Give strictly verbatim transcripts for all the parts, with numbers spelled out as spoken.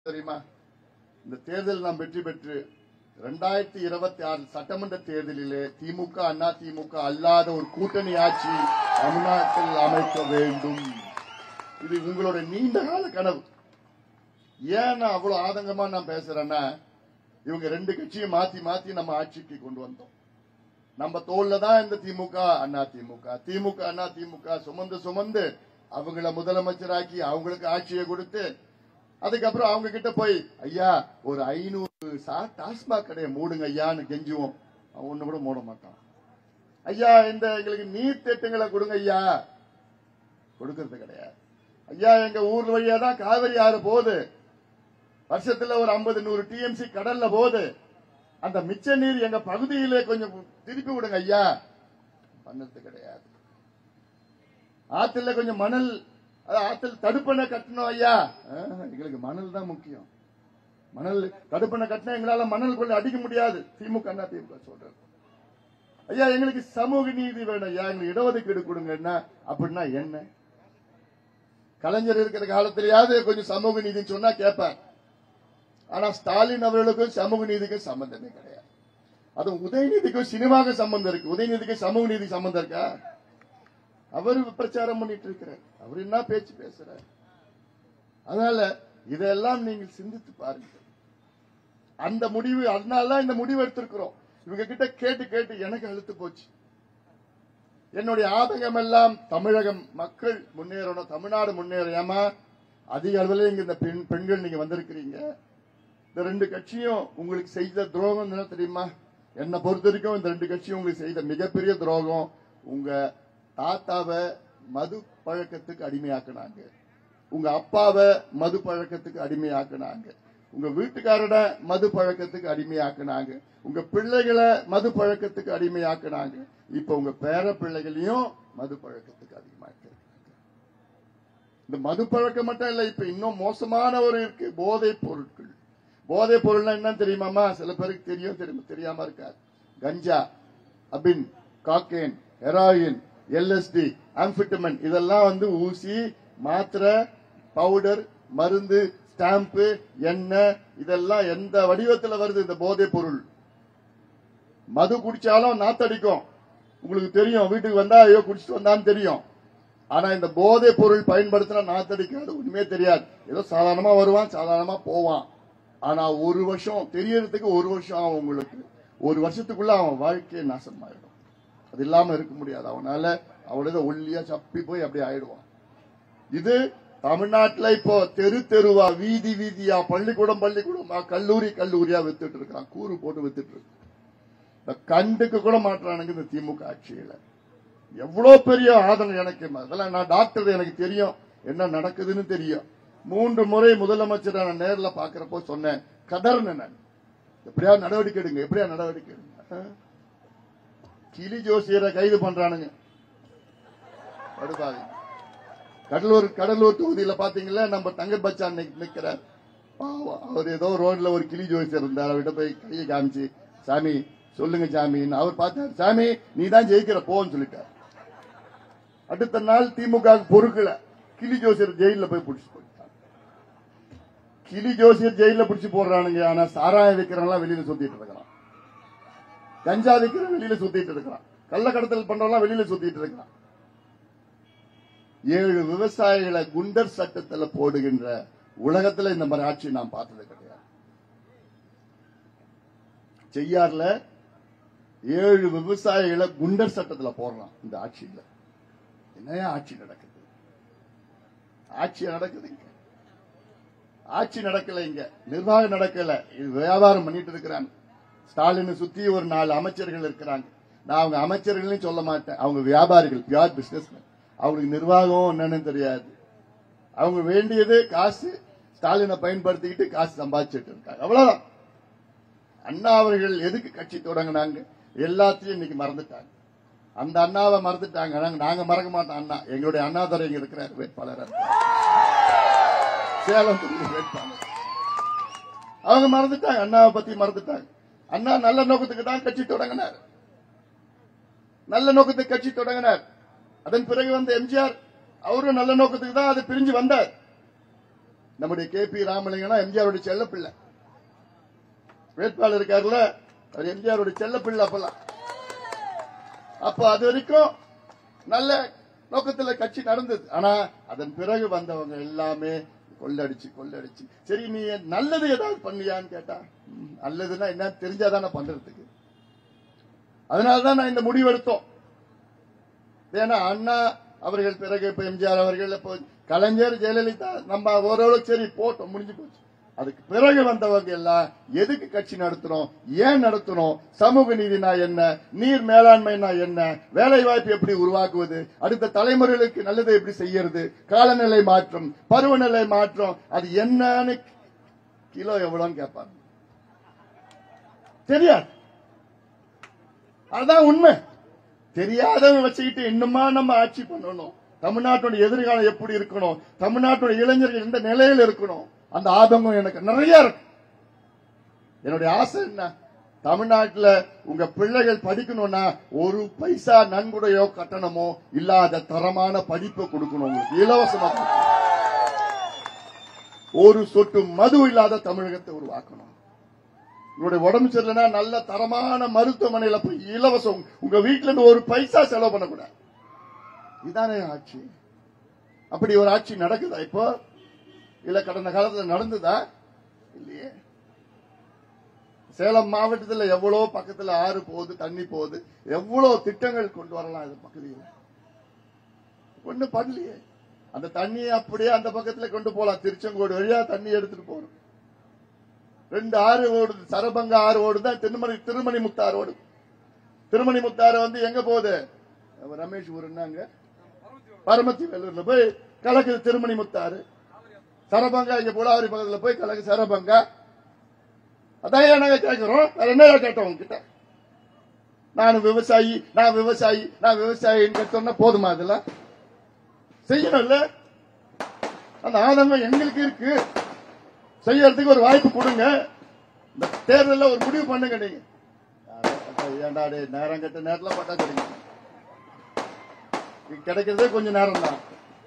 தெரியுமா? இந்த தேர்தல் நாம் வெற்றி பெற்று இரண்டாயிரத்தி இருபத்தி ஆறு சட்டமன்ற தேர்தலிலே திமுக அண்ணா திமுக அல்லாத ஒரு கூட்டணி ஆட்சி தமிழ்நாட்டில் அமைக்க வேண்டும். இது உங்களோட நீண்ட கால கனவு. ஏன் நான் அவ்வளவு ஆதங்கமா நான் பேசுறேன்னா, இவங்க ரெண்டு கட்சியும் மாத்தி மாத்தி நம்ம ஆட்சிக்கு கொண்டு வந்தோம். நம்ம தோல்ல தான் இந்த திமுக அண்ணா திமுக திமுக அண்ணா திமுக சுமந்து சுமந்து அவங்கள முதலமைச்சராக்கி அவங்களுக்கு ஆட்சியை கொடுத்து அதுக்கப்புறம் அவங்க கிட்ட போய் ஐயா ஒரு ஐநூறு டாஸ்மாக் கடையை மூடுங்க ஐயான்னு கெஞ்சுவோம். அவன் ஒண்ணு கூட மூட மாட்டான். ஐயா இந்த எங்களுக்கு நீர் திட்டங்களை கொடுங்க ஐயா, கொடுக்கறது கிடையாது. ஐயா எங்க ஊர் வழியா தான் காவிரி ஆறு போகுது, வருஷத்துல ஒரு ஐம்பது நூறு டிஎம்சி கடல்ல போகுது, அந்த மிச்ச நீர் எங்க பகுதியிலே கொஞ்சம் திருப்பி விடுங்க ஐயா, பண்ணது கிடையாது. ஆத்துல கொஞ்சம் மணல் ஆத்துல தடுப்பணை கட்டணும் ஐயா, எங்களுக்கு மணல் தான் முக்கியம். மணல் தடுப்பணை கட்டினா எங்களால மணல் கொள்ள அடிக்க முடியாது. திமுக அண்ணா திமுக சொல்றது. ஐயா எங்களுக்கு சமூக நீதி வேணும் ஐயா, எங்களுக்கு இடஒதுக்கீடு கொடுங்கன்னா அப்படின்னா என்ன? கலைஞர் இருக்கிற காலத்திலேயாவது கொஞ்சம் சமூக நீதினு சொன்னா கேட்பார். ஆனா ஸ்டாலின் அவர்களுக்கும் சமூக நீதிக்கும் சம்பந்தமே கிடையாது. அது உதயநிதிக்கும் சினிமாவுக்கும் சம்பந்தம் இருக்கு. உதயநிதிக்கும் சமூக நீதி சம்பந்தம் இருக்கா? அவர் பிரச்சாரம் பண்ணிட்டு இருக்கிறார். அவர் என்ன பேச்சு பேசுறார்? அதனால இதெல்லாம் நீங்கள் சிந்தித்து பாருங்கள். அந்த முடிவு, அதனாலதான் இந்த முடிவு எடுத்திருக்கிறோம். இவங்க கிட்ட கேட்டு கேட்டு எனக்கு அழுத்து போச்சு. என்னுடைய ஆதங்கம் எல்லாம் தமிழகம் மக்கள் முன்னேறணும், தமிழ்நாடு முன்னேறியாமா அதிக அளவில் இங்க இந்த பெண்கள் நீங்க வந்திருக்கிறீங்க. இந்த ரெண்டு கட்சியும் உங்களுக்கு செய்த துரோகம் என்ன தெரியுமா? என்னை பொறுத்த வரைக்கும் இந்த ரெண்டு கட்சியும் உங்களுக்கு செய்த மிகப்பெரிய துரோகம். உங்க தாத்தாவை மது பழக்கத்துக்கு அடிமையாக்குனாங்க, உங்க அப்பாவை மது பழக்கத்துக்கு அடிமையாக்குனாங்க, உங்க வீட்டுக்காரோட மது பழக்கத்துக்கு அடிமையாக்குனாங்க, உங்க பிள்ளைகளை மது பழக்கத்துக்கு அடிமையாக்குனாங்க. இப்ப உங்க பேர பிள்ளைகளையும் மது பழக்கத்துக்கு அதிகமாக்க. இந்த மது பழக்கம் மட்டும் இல்ல, இப்ப இன்னும் மோசமான ஒரு இருக்கு, போதைப் பொருட்கள். போதைப் பொருள்னா என்ன தெரியுமாமா? சில பேருக்கு தெரியும், தெரியும் தெரியாம இருக்காது. கஞ்சா, அபின், காக்கேன், ஹெராயின், எல்எஸ்டி, ஆம்பிட்டமின், இதெல்லாம் வந்து ஊசி, மாத்திரை, பவுடர், மருந்து, ஸ்டாம்பு, எண்ணெய், இதெல்லாம் எந்த வடிவத்தில் வருது இந்த போதைப் பொருள். மது குடிச்சாலும் நாத்தடிக்கும், உங்களுக்கு தெரியும். வீட்டுக்கு வந்தா ஐயோ குடிச்சிட்டு வந்தான்னு தெரியும். ஆனா இந்த போதைப் பொருள் பயன்படுத்தினா நாத்தடிக்காது, ஒண்ணுமே தெரியாது. ஏதோ சாதாரணமா வருவான், சாதாரணமா போவான். ஆனா ஒரு வருஷம் தெரியறதுக்கு ஒரு வருஷம் ஆகும் உங்களுக்கு. ஒரு வருஷத்துக்குள்ள அவன் வாழ்க்கையை நாசமாயிடும். அது இல்லாம இருக்க முடியாது. அவனால அவனது ஒல்லியா சப்பி போய் அப்படி ஆயிடுவான். இது தமிழ்நாட்டில் இப்போ தெரு தெருவா, வீதி வீதியா, பள்ளிக்கூடம் பள்ளிக்கூடமா, கல்லூரி கல்லூரியா வித்துட்டு இருக்கான். கூறு போட்டு வித்துட்டு இருக்கு. இந்த கண்டுக்கு கூட மாற்றானுங்க இந்த திமுக ஆட்சியில. எவ்வளவு பெரிய ஆதங்கம் எனக்கு. அதெல்லாம் நான் டாக்டர், எனக்கு தெரியும் என்ன நடக்குதுன்னு தெரியும். மூன்று முறை முதலமைச்சரை நான் நேரில் பாக்குறப்போ சொன்னேன், கதர்னு நான், எப்படியா நடவடிக்கை எடுங்க, எப்படியா நடவடிக்கை எடுங்க. கிளி ஜோசியரை கைது பண்றானுங்க. படுபாவி. கடலூர் கடலூர் தொகுதியில பாத்தீங்களா, நம்ம தங்க பச்சான் நிக்கிறார். அவர் ஏதோ ரோட்ல ஒரு கிளி ஜோசியர் இருந்தார். அவர்கிட்ட போய் கையை காமிச்சு, சாமி சொல்லுங்க சாமின்னு அவர் பார்த்தார். சாமி நீ தான் ஜெயிக்கிற போன்னு சொல்லிட்டார். அடுத்த நாள் திமுக பொறுக்கல, கிளி ஜோசியர் ஜெயில போய் பிடிச்சு போயிட்டார். கிளி ஜோசியர் ஜெயில பிடிச்சு போடுறானுங்க. ஆனா சாராயம் விற்கிறவங்க வெளியில சுத்திட்டு இருக்கிறான், கஞ்சா விற்கிற வெளியில சுத்திட்டு இருக்கிறான், கள்ளக்கடத்தல் பண்றவங்க வெளியில சுத்திட்டு இருக்கிறான். ஏழு விவசாயிகளை குண்டர் சட்டத்தில் போடுகின்ற உலகத்தில் இந்த மாதிரி ஆட்சி நாம் பார்த்தது கிடையாது. செய்யார்ல ஏழு விவசாயிகளை குண்டர் சட்டத்தில் போடுறான் இந்த ஆட்சியில. என்னையா ஆட்சி நடக்குது? ஆட்சி நடக்குது இங்க, ஆட்சி நடக்கல, இங்க நிர்வாகம் நடக்கல. இது வியாபாரம் பண்ணிட்டு இருக்கிறாங்க. ஸ்டாலினை சுத்தி ஒரு நாலு அமைச்சர்கள் இருக்கிறாங்க. நான் அவங்க அமைச்சர்களையும் சொல்ல மாட்டேன், அவங்க வியாபாரிகள், பியூர் பிசினஸ்மேன். அவங்களுக்கு நிர்வாகம் என்னன்னு தெரியாது. அவங்க வேண்டியது காசு, ஸ்டாலினை பயன்படுத்திக்கிட்டு காசு சம்பாதிச்சுட்டு இருக்காங்க, அவ்வளவுதான். அண்ணா அவர்கள் எதுக்கு கட்சி தொடங்கினாங்க? எல்லாத்தையும் இன்னைக்கு மறந்துட்டாங்க. அந்த அண்ணாவை மறந்துட்டாங்க. நாங்க மறக்க மாட்டோம். அண்ணா எங்களுடைய அண்ணாதுரை இங்க இருக்கிறார், வேட்பாளர் சேலம் வேட்பாளர். அவங்க மறந்துட்டாங்க, அண்ணாவை பத்தி மறந்துட்டாங்க. அண்ணா நல்ல நோக்கத்துக்கு தான் கட்சி தொடங்கினார், நல்ல நோக்கத்துக்கு கட்சி தொடங்கினார். அதன் பிறகு வந்த எம்ஜிஆர் அவரும் நல்ல நோக்கத்துக்கு தான் அது பிரிஞ்சு வந்தார். நம்முடைய கே பி ராமலிங்கனா எம்ஜிஆருடைய செல்ல பிள்ளை வேட்பாளர் இருக்காருல்ல, அவர் எம்ஜிஆருடைய செல்ல பிள்ளை. அப்பெல்லாம் அப்ப அது வரைக்கும் நல்ல நோக்கத்துல கட்சி நடந்தது. ஆனா அதன் பிறகு வந்தவங்க எல்லாமே கொள்ளடிச்சு கொள்ளடிச்சு. சரி, நீ நல்லது ஏதாவது பண்ணியான்னு கேட்டா, நல்லதுன்னா என்ன தெரிஞ்சாதானே பண்றதுக்கு. அதனாலதான் நான் இந்த முடிவு எடுத்தோம். ஏன்னா அண்ணா அவர்கள் பிறகு இப்ப எம்ஜிஆர் அவர்கள், இப்போ கலைஞர், ஜெயலலிதா, நம்ம ஓரளவுக்கு சரி போட்டோம், முடிஞ்சு போச்சு. அதுக்கு பிறகு வந்தவங்க எல்லாம் எதுக்கு கட்சி நடத்துறோம், ஏன் நடத்துறோம், சமூக நீதினா என்ன, நீர் மேலாண்மைனா என்ன, வேலை வாய்ப்பு எப்படி உருவாக்குவது, அடுத்த தலைமுறைகளுக்கு நல்லதை எப்படி செய்யறது, காலநிலை மாற்றம், பருவநிலை மாற்றம், அது என்னன்னு கிலோ எவ்வளவுன்னு கேட்பாங்க. தெரியாது. அதுதான் உண்மை. தெரியாதவங்க வச்சுக்கிட்டு இன்னுமா நம்ம ஆட்சி பண்ணணும், தமிழ்நாட்டுடைய எதிர்காலம் எப்படி இருக்கணும், தமிழ்நாட்டுடைய இளைஞர்கள் எந்த நிலையில் இருக்கணும், அந்த ஆதங்கம் எனக்கு நிறைய இருக்கு. என்னுடைய ஆசை என்ன, தமிழ்நாட்டில் உங்க பிள்ளைகள் படிக்கணும்னா ஒரு பைசா நன்கொடையோ கட்டணமோ இல்லாத தரமான படிப்பை கொடுக்கணும், உங்களுக்கு இலவசமா. ஒரு சொட்டு மது இல்லாத தமிழகத்தை உருவாக்கணும். உங்களுடைய உடம்பு சரியில்லைன்னா நல்ல தரமான மருத்துவமனையில போய் இலவசம், உங்க வீட்டுல இருந்து ஒரு பைசா செலவு பண்ணக்கூடாது. இதுதானே ஆட்சி. அப்படி ஒரு ஆட்சி நடக்குதா இப்போ? இல்ல கடந்த காலத்தில் நடந்ததா? இல்லையே. சேலம் மாவட்டத்தில் எவ்வளவு பக்கத்தில் ஆறு போகுது, தண்ணி போகுது, எவ்வளவு திட்டங்கள் கொண்டு வரலாம் இது பகுதியில், ஒண்ணு பண்ணலையே. அந்த தண்ணியை அப்படியே அந்த பக்கத்துல கொண்டு போலாம், திருச்செங்கோடு வழியா தண்ணி எடுத்துட்டு போறோம். ரெண்டு ஆறு ஓடுது, சரபங்க ஆறு ஓடுதான், திருமணி திருமணி முத்தாறு ஓடுது. திருமணி முத்தாறு வந்து எங்க போகுது, ரமேஷ் ஊருன்னாங்க, பரமத்தி வேலூர்ல போய் கலக்குது திருமணி முத்தாறு. சரபங்கா இங்க புலாவரி பக்கத்துல போய் கலக்கு சரபங்கா. அதான் நாங்க கேட்கிறோம், வேற என்ன கேட்டோம் உங்ககிட்ட? நான் விவசாயி, நான் விவசாயி, நான் விவசாயின்னு சொன்னா போதுமா? அதெல்லாம் செய்யணும்ல. அந்த ஆதங்கம் எங்களுக்கு இருக்கு, செய்யறதுக்கு ஒரு வாய்ப்பு கொடுங்க. இந்த தேர்தலில் ஒரு முடிவு பண்ணுங்க. நீங்க ஏண்டா நேரம் கட்ட நேரத்தில் பட்டா கிடைக்கும், கிடைக்கிறதே கொஞ்சம் நேரம் தான்.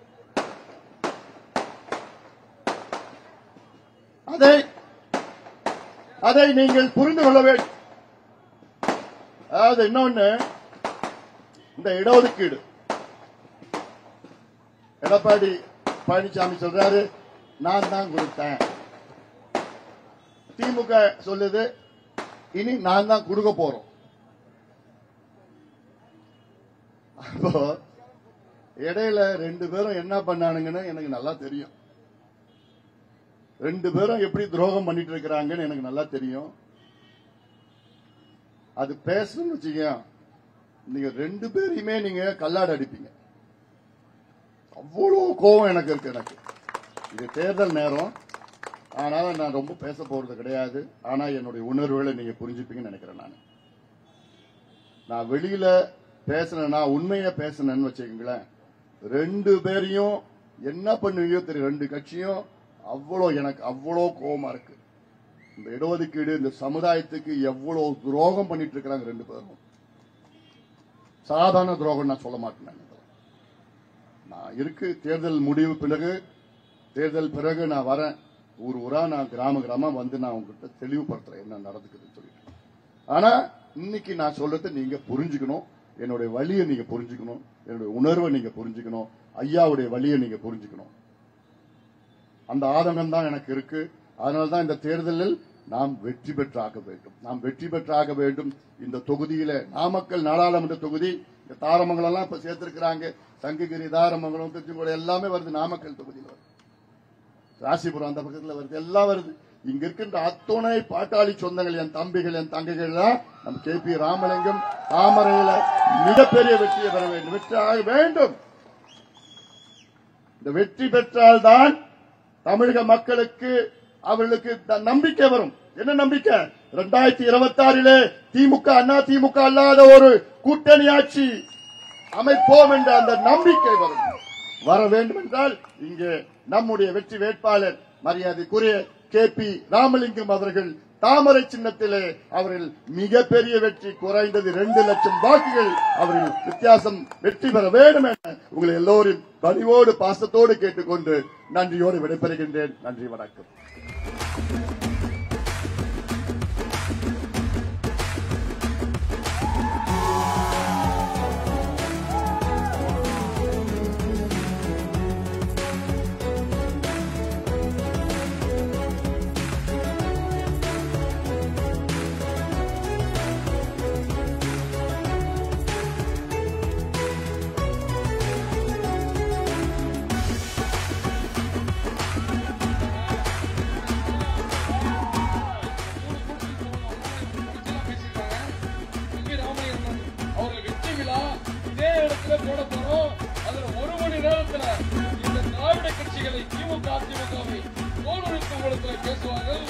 அதை அதை நீங்கள் புரிந்து கொள்ள வேண்டும். அதாவது இன்னொன்னு, இந்த இடஒதுக்கீடு எடப்பாடி பழனிசாமி சொல்றாரு நான் தான் கொடுத்தேன், திமுக சொல்லுது இனி நான் தான் கொடுக்க போறோம். அப்போ இடையில ரெண்டு பேரும் என்ன பண்ணானுங்கன்னு எனக்கு நல்லா தெரியும். ரெண்டு பேரும் எப்படி துரோகம் பண்ணிட்டு இருக்கிறாங்கன்னு எனக்கு நல்லா தெரியும். அது பேசணும்னு வச்சுக்க, நீங்க ரெண்டு பேரையுமே நீங்க கல்லாட அடிப்பீங்க. அவ்வளவு கோபம் எனக்கு இருக்கு. எனக்கு இது தேர்தல் நேரம், ஆனால நான் ரொம்ப பேச போறது கிடையாது. ஆனா என்னுடைய உணர்வுகளை நீங்க புரிஞ்சுப்பீங்கன்னு நினைக்கிறேன். நான் நான் வெளியில பேசினா உண்மையா பேசினேன்னு வச்சுக்கீங்களேன், ரெண்டு பேரையும் என்ன பண்ணுவீங்கோ தெரியும். ரெண்டு கட்சியும் அவ்வளோ எனக்கு அவ்வளோ கோபமா இருக்கு. இந்த இடஒதுக்கீடு இந்த சமுதாயத்துக்கு எவ்வளவு துரோகம் பண்ணிட்டு இருக்கிறாங்க ரெண்டு பேரும். சாதாரண துரோகம் நான் சொல்ல மாட்டேன். நான் இருக்கு தேர்தல் முடிவு பிறகு, தேர்தல் பிறகு நான் வரேன், ஊர் ஊரா நான் கிராம கிராம வந்து நான் உங்ககிட்ட தெளிவுபடுத்துறேன் என்ன நடந்துக்குதுன்னு சொல்லிட்டு. ஆனா இன்னைக்கு நான் சொல்றதை நீங்க புரிஞ்சுக்கணும், என்னுடைய வழியை நீங்க புரிஞ்சுக்கணும், என்னுடைய உணர்வை நீங்க புரிஞ்சுக்கணும், ஐயாவுடைய வழியை நீங்க புரிஞ்சுக்கணும். அந்த ஆதங்கம் தான் எனக்கு இருக்கு. அதனால்தான் இந்த தேர்தலில் நாம் வெற்றி பெற்றாக வேண்டும், நாம் வெற்றி பெற்றாக வேண்டும். இந்த தொகுதியில நாமக்கல் நாடாளுமன்ற தொகுதி, இந்த தாரமங்கலம் எல்லாம் இப்ப சேர்த்திருக்கிறாங்க, சங்ககிரி, தாரமங்கலம், திருச்செங்கோடு எல்லாமே வருது. நாமக்கல் தொகுதியில் வருது, ராசிபுரம் அந்த பக்கத்தில் வருது, எல்லாம் வருது. இங்க இருக்கின்ற அத்துணை பாட்டாளி சொந்தங்கள், என் தம்பிகள், என் தங்கைகள் தான் நம்ம கே பி ராமலிங்கம் தாமரையில மிகப்பெரிய வெற்றியை பெற வேண்டும், வெற்றியாக வேண்டும். இந்த வெற்றி பெற்றால்தான் தமிழக மக்களுக்கு அவர்களுக்கு நம்பிக்கை வரும். என்ன நம்பிக்கை? இரண்டாயிரத்தி இருபத்தி ஆறிலே திமுக அண்ணா திமுக அல்லாத ஒரு கூட்டணி ஆட்சி அமைப்போம் என்ற அந்த நம்பிக்கை வரும். வர வேண்டும் என்றால் இங்கே நம்முடைய வெற்றி வேட்பாளர் மரியாதைக்குரிய கே பி ராமலிங்கம் அவர்கள் தாமரை சின்னத்திலே அவர்கள் மிகப்பெரிய வெற்றி, குறைந்தது இரண்டு லட்சம் வாக்குகள் அவர்கள் வித்தியாசம் வெற்றி பெற வேண்டும் என உங்களை எல்லோரும் பணிவோடு பாசத்தோடு கேட்டுக்கொண்டு நன்றியோடு விடைபெறுகின்றேன். நன்றி, வணக்கம். போட போறோம். அதுல ஒரு மணி நேரத்துல இந்த திராவிட கட்சிகளை திமுக அதிமுகவை தோலுரிக்கும் இடத்துல பேசுவார்கள்.